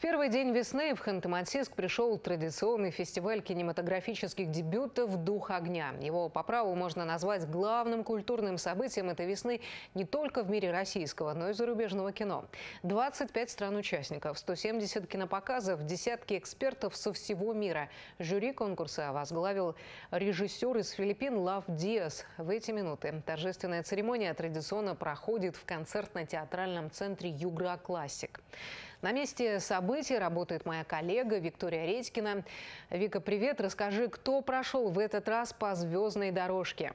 первый день весны в Ханты-Мансийск пришел традиционный фестиваль кинематографических дебютов «Дух огня». Его по праву можно назвать главным культурным событием этой весны не только в мире российского, но и зарубежного кино. 25 стран-участников, 170 кинопоказов, десятки экспертов со всего мира. Жюри конкурса возглавил режиссер из Филиппин Лав Диас. В эти минуты торжественная церемония традиционно проходит в концертно-театральном центре «Югра Классик». На месте событий работает моя коллега Виктория Редькина. Вика, привет. Расскажи, кто прошел в этот раз по звездной дорожке?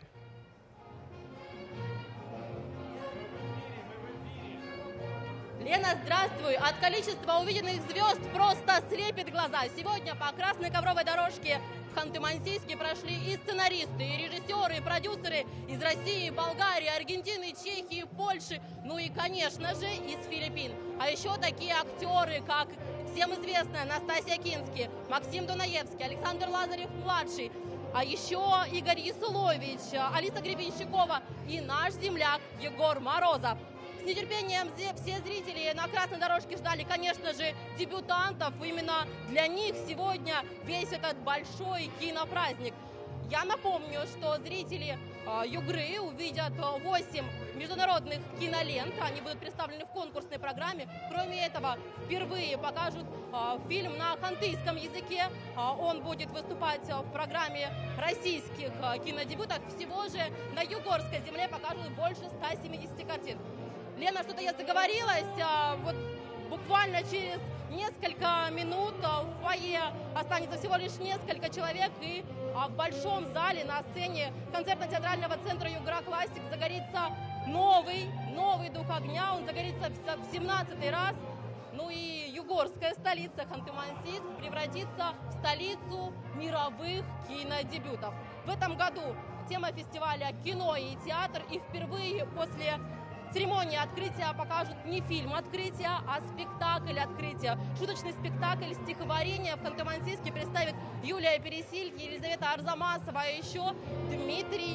Лена, здравствуй! От количества увиденных звезд просто слепит глаза. Сегодня по красной ковровой дорожке в Ханты-Мансийске прошли и сценаристы, и режиссеры, и продюсеры из России, Болгарии, Аргентины, Чехии, Польши, ну и, конечно же, из Филиппин. А еще такие актеры, как всем известная Настасья Кински, Максим Дунаевский, Александр Лазарев-младший, а еще Игорь Ясулович, Алиса Гребенщикова и наш земляк Егор Морозов. С нетерпением все зрители на красной дорожке ждали, конечно же, дебютантов. Именно для них сегодня весь этот большой кинопраздник. Я напомню, что зрители Югры увидят 8 международных кинолент. Они будут представлены в конкурсной программе. Кроме этого, впервые покажут фильм на хантыйском языке. Он будет выступать в программе российских кинодебютов. Всего же на югорской земле покажут больше 170 картин. Лена, что-то я заговорилась. Вот буквально через несколько минут в фойе останется всего лишь несколько человек, и в большом зале на сцене концертно-театрального центра «Югра Классик» загорится новый «Дух огня». Он загорится в 17-й раз. Ну и югорская столица Ханты-Мансийск превратится в столицу мировых кинодебютов. В этом году тема фестиваля «Кино и театр», и впервые после церемонии открытия покажут не фильм открытия, а спектакль открытия. Шуточный спектакль «Стихотворение» в Ханты-Мансийске представит Юлия Пересильд, Елизавета Арзамасова, а еще Дмитрий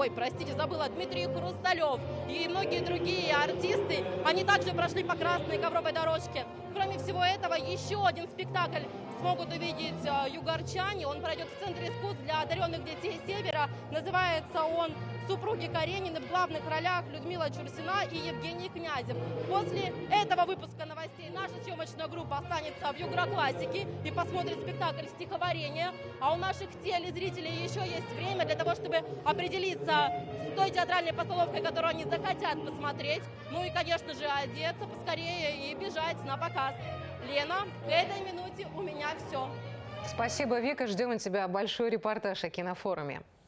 Хрусталев и многие другие артисты. Они также прошли по красной ковровой дорожке. Кроме всего этого, еще один спектакль смогут увидеть югорчане. Он пройдет в Центре искусств для одаренных детей Севера. Называется он «Супруги Каренины». В главных ролях Людмила Чурсина и Евгений Князев. После этого выпуска новостей наша съемочная группа останется в Югра Классике и посмотрит спектакль «Стихотворение». А у наших телезрителей еще есть время для того, чтобы определиться с той театральной постановкой, которую они захотят посмотреть. Ну и, конечно же, одеться поскорее и бежать на показ. Лена, к этой минуте у меня все. Спасибо, Вика. Ждем от тебя большой репортаж о кинофоруме.